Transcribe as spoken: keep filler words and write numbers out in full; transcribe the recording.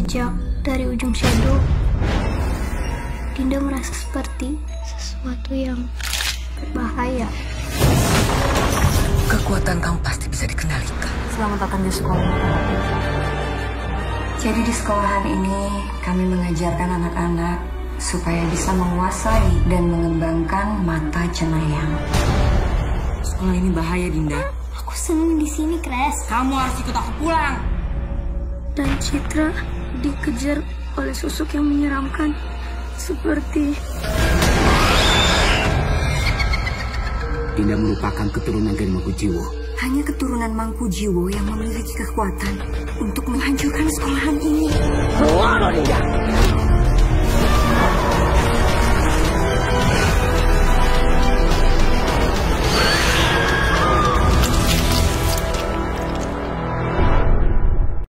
Sejak dari ujung shadow, Dinda merasa seperti sesuatu yang berbahaya. Kekuatan kamu pasti bisa dikendalikan. Selamat datang di sekolah. Jadi di sekolahan ini kami mengajarkan anak-anak supaya bisa menguasai dan mengembangkan mata cenayang. Sekolah ini bahaya, Dinda. Aku senang di sini, Kres. Kamu harus ikut aku pulang. Dan Citra dikejar oleh sosok yang menyeramkan seperti Dinda merupakan keturunan dari Mangkujiwo. Hanya keturunan Mangkujiwo yang memiliki kekuatan untuk menghancurkan sekolahan ini. Keluar, Dinda!